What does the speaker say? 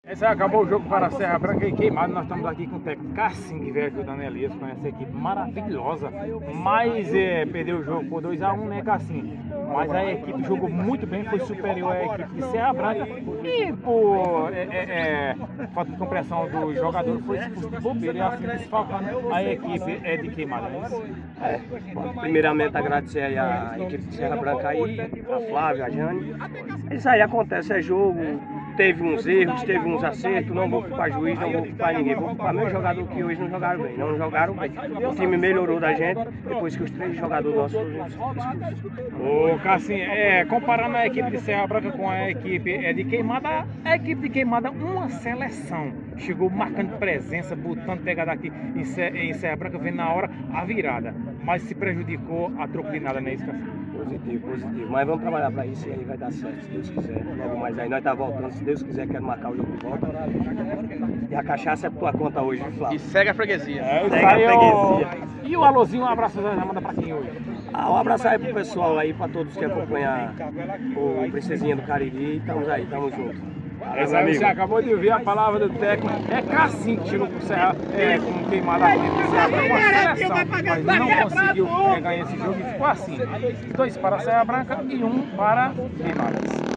Esse aí acabou o jogo para a Serra Branca e Queimada. Nós estamos aqui com o técnico Cassim, que veio ajudando Elias com essa equipe maravilhosa. Mas perdeu o jogo por 2 a 1, né, Cassim? Mas a equipe jogou muito bem, foi superior à equipe de Serra Branca. E por falta de compreensão do jogador, foi expulso de bobeira e assim desfalcando a equipe de Queimada, não é isso? Primeiramente agradecer aí a equipe de Serra Branca aí, a Flávia, a Jane. Isso aí acontece, é jogo. Teve uns erros, teve uns acertos, não vou culpar juiz, não vou culpar ninguém, vou culpar meus jogadores que hoje não jogaram bem, não jogaram bem. O time melhorou da gente depois que os 3 jogadores nossos foram expulsos. Ô Cassim, comparando a equipe de Serra Branca com a equipe de Queimada, a equipe de Queimada, uma seleção, chegou marcando presença, botando pegada aqui em Serra Branca, vendo na hora a virada, mas se prejudicou a troco de nada, não é isso, Cassim? Positivo, positivo. Mas vamos trabalhar para isso e aí vai dar certo, se Deus quiser. Logo mais aí, nós tá voltando, se Deus quiser, quero marcar o jogo de volta. E a cachaça é por tua conta hoje, viu, Flávio? E segue a freguesia. Segue a freguesia. E o alôzinho, um abraço, já manda pra quem hoje? Um abraço aí pro pessoal aí, pra todos que acompanham o Princesinha do Cariri. Estamos aí, estamos juntos. Você acabou de ouvir a palavra do técnico. É Cassim que tirou com Serra, com Queimada aqui do Serra Branca, uma seleção, mas não conseguiu ganhar esse jogo e ficou assim. 2 para Serra Branca e 1 para Queimadas.